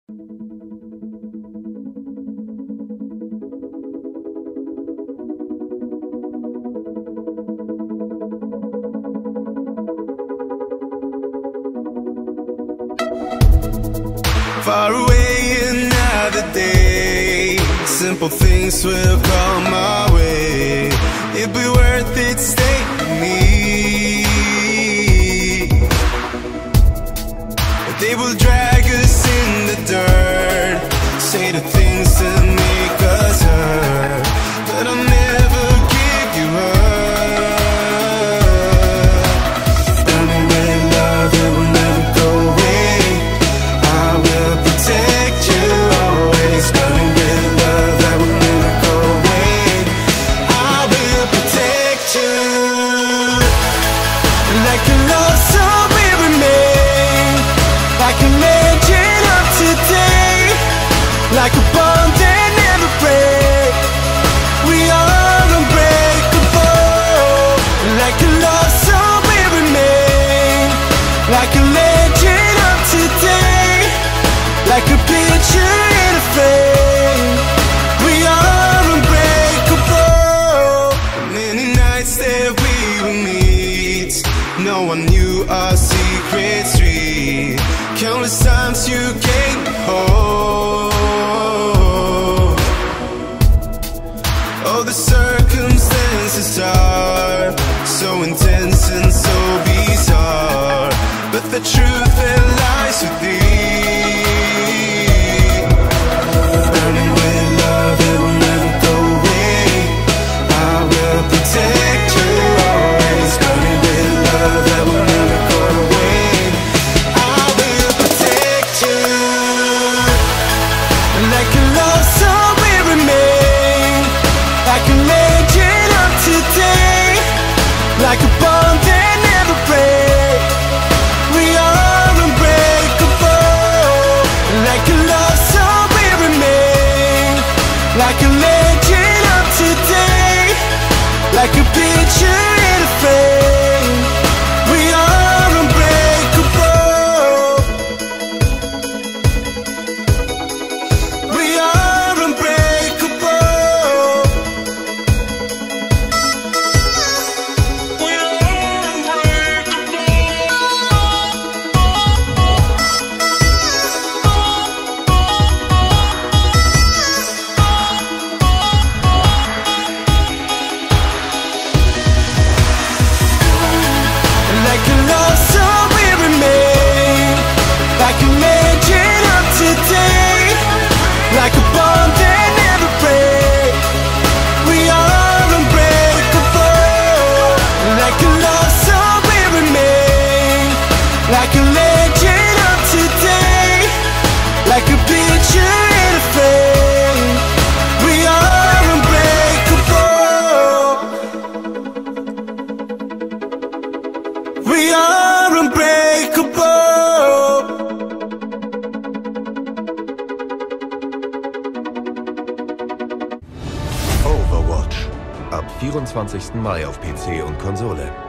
Far away another day, simple things will come my way. It'd be worth it, stay with me. They will drag us in the dirt, say the things that make us hurt, but I'll never give you up. Burning with love, it will never go away. I will protect you always. Burning with love, that will never go away. I will protect you. Like a love song we remain, like a legend of today, like a bond that never breaks. We are unbreakable. Like a love song we remain, like a legend of today, like a picture in a frame. We are unbreakable. Many nights that we will meet, no one knew our secret street. Countless times you came home. Oh, the circumstances are so intense and so bizarre, but the truth that lies with thee. Burning with love, it will never go away. I will protect you always. Burning with love, that will never go away. I will protect you. Like a love song we remain, like a legend of today, like a bond that never breaks. We are unbreakable. Like a love song we remain, like a legend of today, like a picture in a frame. We are unbreakable. We are unbreakable. We like a love song we remain, like a legend of today, like a bond that never breaks. We are unbreakable. Like a love song we remain, like a legend of today, like a picture in a frame. We are unbreakable. We are unbreakable. Overwatch. Ab 24. Mai auf PC und Konsole.